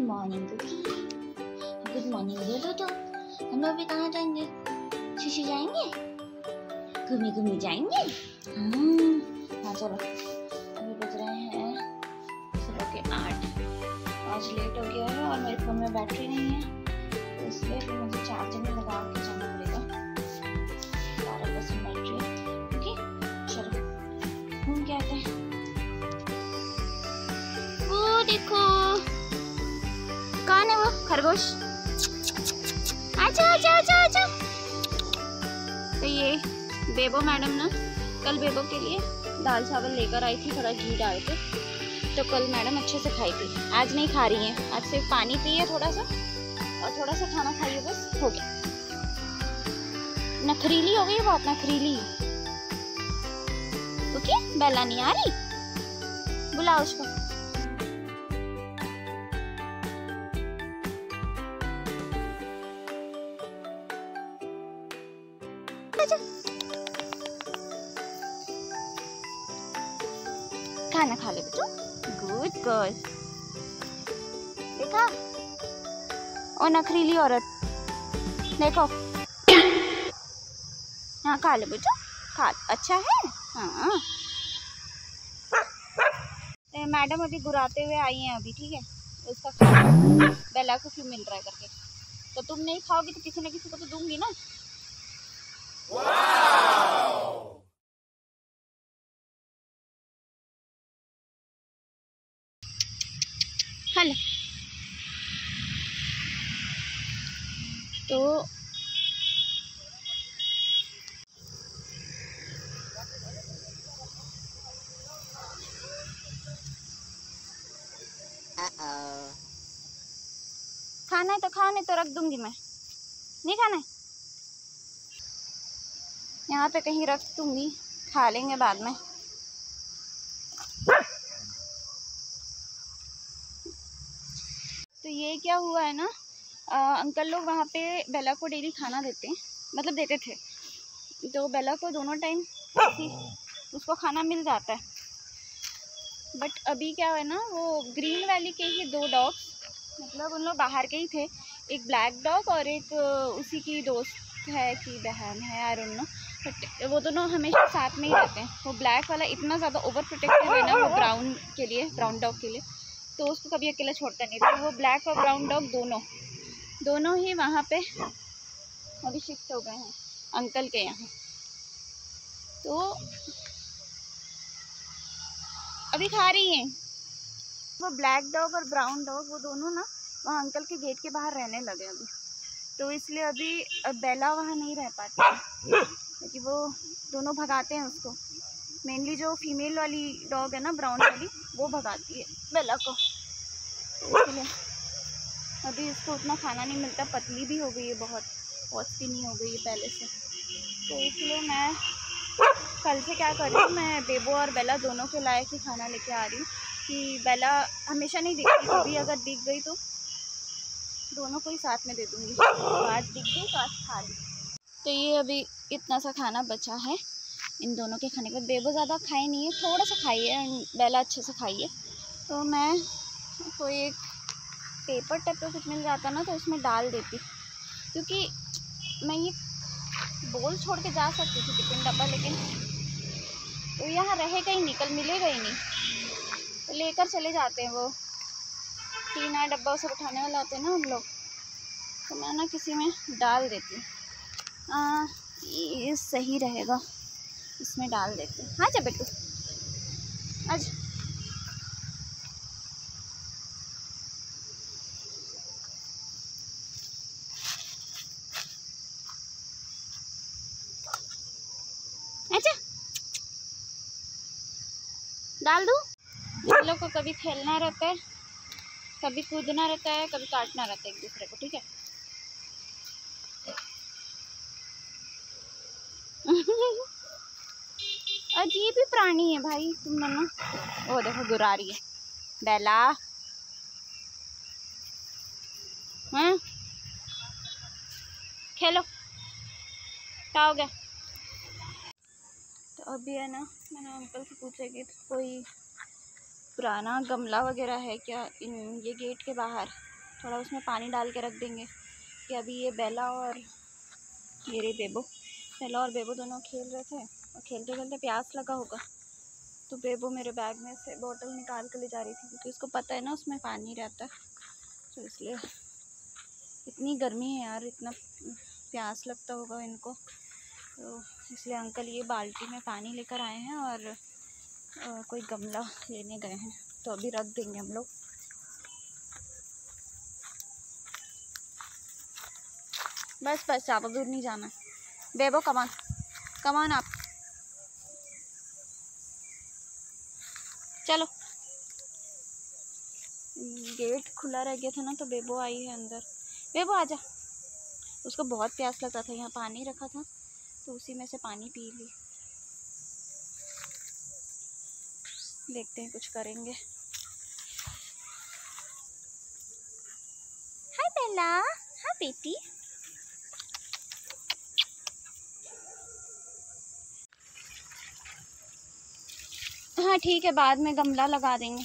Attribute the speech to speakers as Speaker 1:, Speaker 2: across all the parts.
Speaker 1: Morning cookie. Good morning बोलो तो। हम लोग अभी कहाँ जाएंगे? शिशु जाएंगे, घूमी घूमी जाएंगे। हाँ चलो। अभी बज रहे हैं सुबह के 8। आज लेट हो गया है और मेरे फोन में बैटरी नहीं है, तो इसलिए फिर मुझे चार्जर में लगा के जाना पड़ेगा। 12% बैटरी है। ओके चलो घूम के आते हैं। वो देखो कौन है वो? खरगोश। आजा आजा आजा आजा। तो ये बेबो मैडम ना कल बेबो के लिए दाल चावल लेकर आई थी, थोड़ा घी डाल के। तो कल मैडम अच्छे से खाई थी, आज नहीं खा रही है। आज सिर्फ पानी पी है थोड़ा सा और थोड़ा सा खाना खाई है, बस हो गया। नखरीली हो गई, बहुत नखरीली। ओके बेला नहीं आ रही, बुलाओ उसको। खाना खा ले बेटू, गुड गर्ल। देखा ओ नखरीली औरत, देखो। हाँ खा ले बेटू, खा। अच्छा है। हाँ मैडम अभी गुराते हुए आई हैं अभी, ठीक है। उसका खाना बेला को क्यों मिल रहा है करके, तो तुम नहीं खाओगी तो किसी न किसी को तो दूंगी ना। हेलो। तो खाना है तो खाओ, नहीं तो रख दूंगी मैं। नहीं खाना है, यहाँ पे कहीं रख दूंगी, खा लेंगे बाद में। तो ये क्या हुआ है ना, अंकल लोग वहाँ पे बेला को डेली खाना देते हैं, मतलब देते थे। तो बेला को दोनों टाइम उसको खाना मिल जाता है। बट अभी क्या है ना, वो ग्रीन वैली के ही 2 डॉग्स, मतलब उन लोग बाहर के ही थे। एक ब्लैक डॉग और एक उसी की दोस्त है कि बहन है, आई डोंट नो। बट वो दोनों हमेशा साथ में ही रहते हैं। वो ब्लैक वाला इतना ज़्यादा ओवर प्रोटेक्टिव है ना, वो ब्राउन के लिए, ब्राउन डॉग के लिए, तो उसको कभी अकेला छोड़ता नहीं। तो वो ब्लैक और ब्राउन डॉग दोनों ही वहाँ पे अभी शिफ्ट हो गए हैं अंकल के यहाँ। तो अभी खा रही हैं। वो ब्लैक डॉग और ब्राउन डॉग वो दोनों ना वहाँ अंकल के गेट के बाहर रहने लगे अभी। तो इसलिए अभी बेला वहाँ नहीं रह पाती, क्योंकि वो दोनों भगाते हैं उसको। मेनली जो फीमेल वाली डॉग है ना, ब्राउन वाली, वो भगाती है बेला को। तो इसलिए अभी उसको उतना खाना नहीं मिलता, पतली भी हो गई है, बहुत स्किनी हो गई है पहले से। तो इसलिए मैं कल से क्या कर रही हूँ, मैं बेबो और बेला दोनों के लायक ही खाना लेके आ रही हूँ, कि बेला हमेशा नहीं दिखती, कभी अगर दिख गई तो दोनों को ही साथ में दे दूँगी। तो आज दिख गई तो आज खा ली। तो ये अभी इतना सा खाना बचा है इन दोनों के खाने के बाद। बेबो ज़्यादा खाई नहीं है, थोड़ा सा खाई है, बेला अच्छे से खाई है। तो मैं कोई एक पेपर टाइप का कुछ मिल जाता ना तो उसमें डाल देती, क्योंकि मैं ये बोल छोड़ के जा सकती थी टिफिन डब्बा, लेकिन तो यहाँ रहेगा ही नहीं, कल मिलेगा ही नहीं। तो लेकर चले जाते हैं, वो 3 डब्बा सब उठाने वाला होते हैं ना हम लोग, तो मैं ना किसी में डाल देती हूँ। ये सही रहेगा, इसमें डाल देती हूँ। हाँ जा बेटू, आज अच्छा डाल दूँ। इन लोग को कभी खेलना रहता है, कभी कूदना रहता है, कभी काटना रहता है एक दूसरे को, ठीक है। अजीब ही प्राणी है भाई तुम दोनों। वो देखो गुरा रही है बेला। हाँ खेलो, क्या हो गया? तो अभी है ना, मैंने अंकल से पूछा कि कोई पुराना गमला वगैरह है क्या इन ये गेट के बाहर, थोड़ा उसमें पानी डाल के रख देंगे कि अभी ये बेला और ये रही बेबो, बेला और बेबो दोनों खेल रहे थे और खेलते खेलते प्यास लगा होगा, तो बेबो मेरे बैग में से बोतल निकाल कर ले जा रही थी क्योंकि उसको पता है ना उसमें पानी रहता है, तो इसलिए। इतनी गर्मी है यार, इतना प्यास लगता होगा इनको, तो इसलिए अंकल ये बाल्टी में पानी लेकर आए हैं और कोई गमला लेने गए हैं, तो अभी रख देंगे हम लोग। बस बस, ज़्यादा दूर नहीं जाना। बेबो कमान कमान, आप चलो। गेट खुला रह गया था ना, तो बेबो आई है अंदर। बेबो आजा, उसको बहुत प्यास लगा था, यहाँ पानी रखा था तो उसी में से पानी पी ली। देखते हैं कुछ करेंगे। हाय बेला, हाँ बेटी। हाँ ठीक है, बाद में गमला लगा देंगे।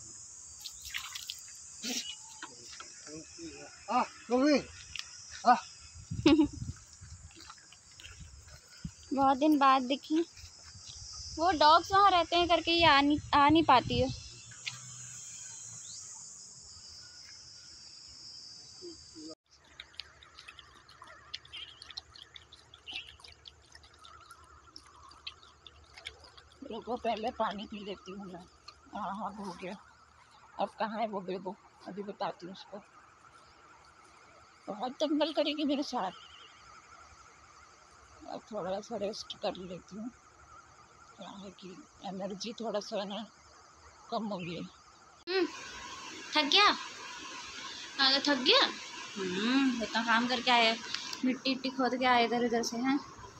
Speaker 1: बहुत दिन बाद दिखी। वो डॉग्स वहाँ रहते हैं करके ये आ नहीं पाती है।
Speaker 2: रुको पहले पानी पी लेती हूँ मैं। हाँ हाँ हो गया। अब कहाँ है वो बेबो, अभी बताती हूँ उसको। बहुत दंगल करेगी मेरे साथ। अब थोड़ा सा रेस्ट कर लेती हूँ, क्या है कि एनर्जी थोड़ा सा ना कम हो गई।
Speaker 1: थक गया? अगर थक गया, इतना काम करके आए, मिट्टी इट्टी खोद के आए इधर उधर से हैं।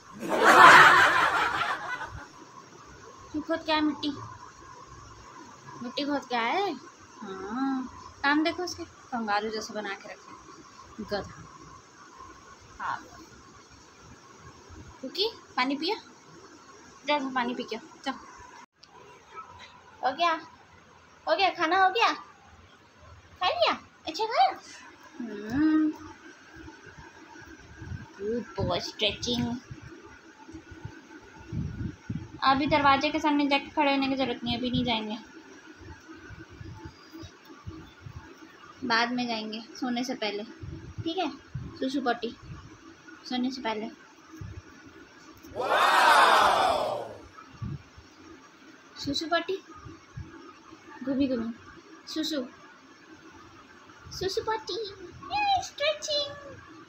Speaker 1: खोद के आए मिट्टी, मिट्टी खोद के आए। हाँ, काम देखो उसके, कंगारू जैसे बना के रखे गधा। हाँ क्योंकि पानी पिया, जाओ पानी पी के चल। हो गया, हो गया, खाना हो गया, खा लिया, अच्छा खाया। Good boy, stretching. अभी दरवाजे के सामने जाके खड़े होने की जरूरत नहीं है, अभी नहीं जाएंगे, बाद में जाएंगे सोने से पहले, ठीक है? सुसु पॉटी सोने से पहले। सुसु पॉटी, घूमी घूमी, सुसु सुसु पॉटी, स्ट्रेचिंग।